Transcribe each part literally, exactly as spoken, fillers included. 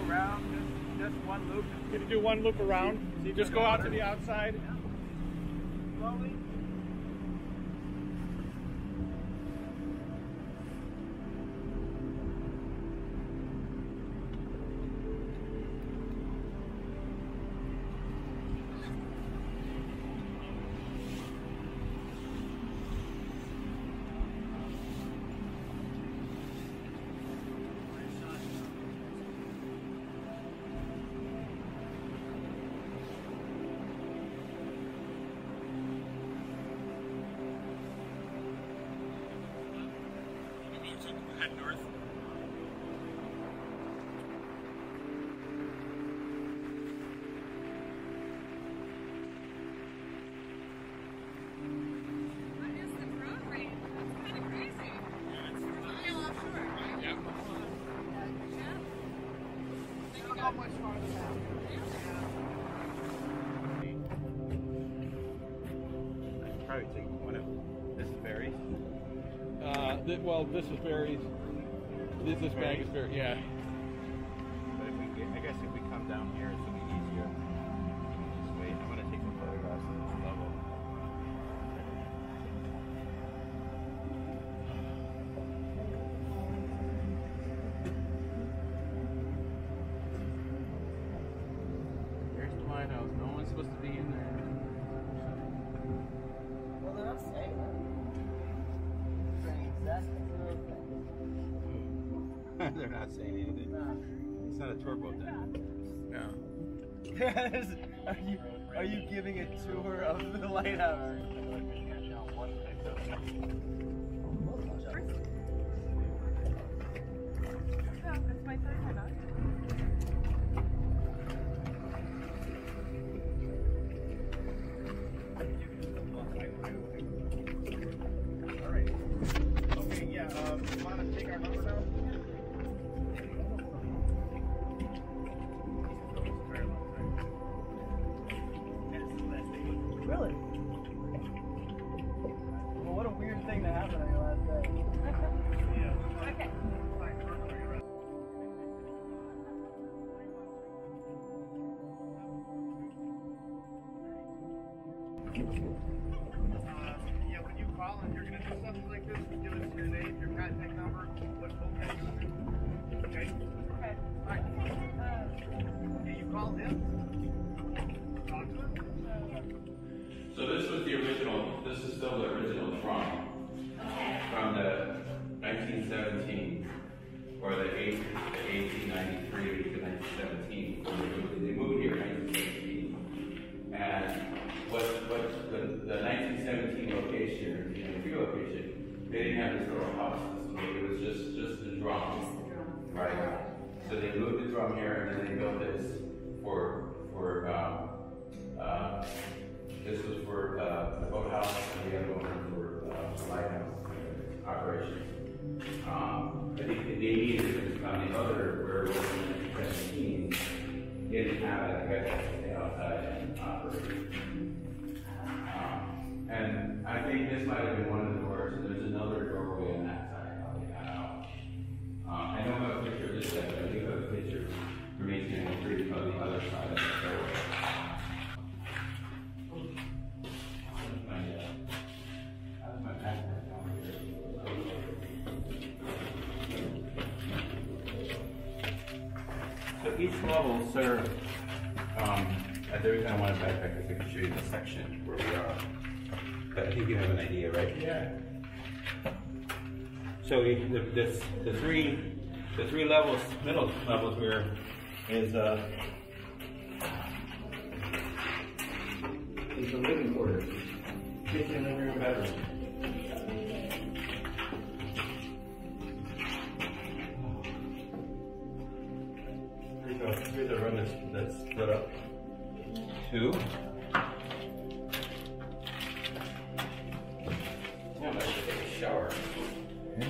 around, just, just one loop. Can you do one loop around? So you just go out to the outside? Yeah. Slowly. Head north. What is the growth rate? That's kind of crazy. Yeah, it's Mile offshore, right? yeah. Yeah. Look how much farther down. I should probably take one of this is berries. Uh, th well, this is berries. This, this bag is berries, yeah. But if we get, I guess if we come down here, it's gonna be easier. Just wait. I'm gonna take some photographs of this level. There's the lighthouse. No one's supposed to be in there. Well, they're not saying that. They're not saying anything. No. It's not a tour boat then. No. Are you are you giving a tour of the lighthouse? Oh, that's my third time out. All right. Okay, yeah. Um, you want to take our house out? Really? Well, what a weird thing to happen on your last day. Okay. Yeah, when you call and you're going to do something like this, give us your name, your contact number, what location. Okay? Okay. All right. Yeah, you call him. Talk to him. So this was the original, this is still the original drawing from the nineteen seventeen or the eighteen ninety-three to nineteen seventeen. They moved here in nineteen seventeen. And what, what the, the nineteen seventeen location, you know, the location, they didn't have this little house. It was just, just the drum. Right? So they moved the drum here and then they built this for, for um, uh, this was for uh, the boathouse and the other one for uh, the lighthouse operations. Um, I think they needed it on the other, where it was in nineteen seventeen, didn't have that capacity outside and operate. Um, and I think this might have been one of the doors, and there's another doorway on that side. I'll take that out. Um, I don't have a picture of this side, but I do have a picture from eighteen ninety-three of the other side of the doorway. So each level served, um, at the reason I want to backpack is I can show you the section where we are. But I think you have an idea, right? Yeah. So we, the, this, the three, the three levels, middle levels here is uh, is the living quarters, kitchen, living room, bedroom. Here's a room that's, that's split up. Two. Yeah, I'm going to take a shower. Okay.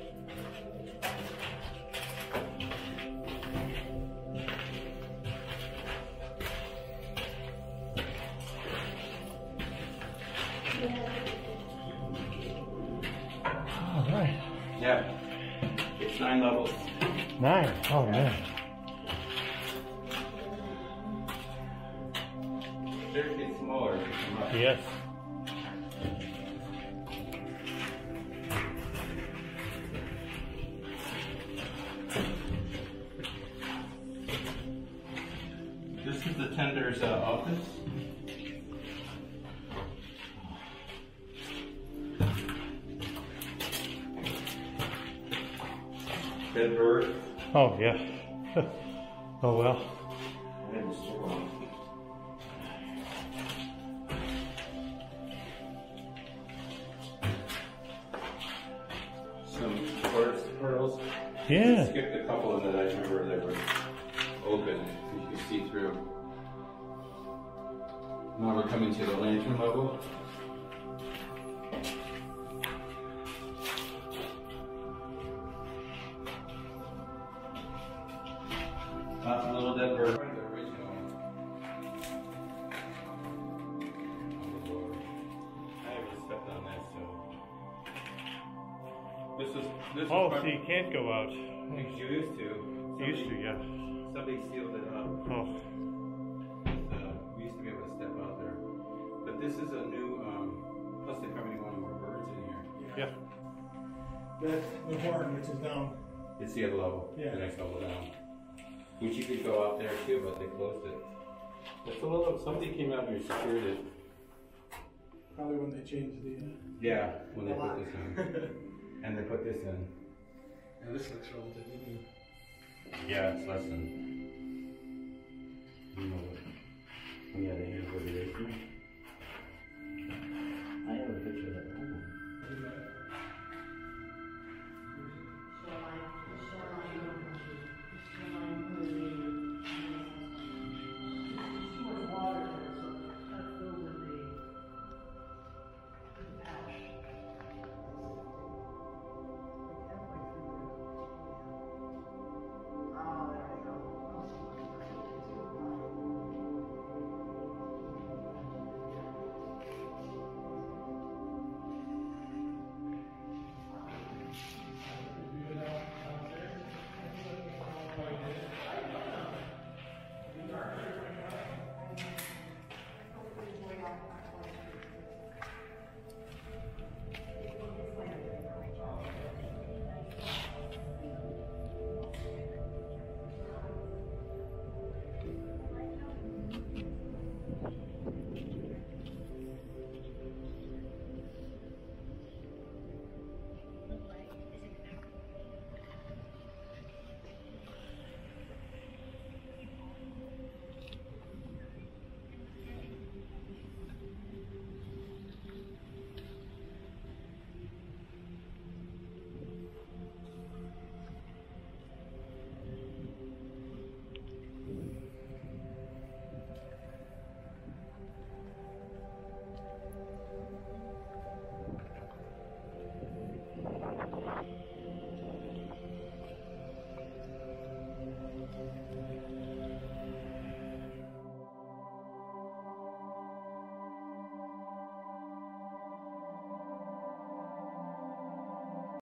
All right. Yeah. It's nine levels. Nine. Oh, man. stairs get smaller as you come up. Yes. This is the tender's uh, office. Bed berth. Oh, yeah. Oh, well. And store. Some quartz pearls. Yeah. I skipped a couple of that I remember that were open. You can see through. Now we're coming to the lantern level. Lots of little dead birds. The original. I haven't stepped on that, so. This is this is Oh, part- so you can't go out. You used to. You used to, Somebody- yeah. Somebody sealed it up. Oh, Uh, we used to be able to step out there. But this is a new, um, plus they probably want more birds in here. yeah. That's the horn, which is down. It's the other level, Yeah. the next level down. Which you could go out there too, but they closed it. It's a little, somebody came out and secured it. Probably when they changed the. Uh, Yeah, when they the put lock. this in. And they put this in. Yeah, this looks relatively new. Yeah, it's less than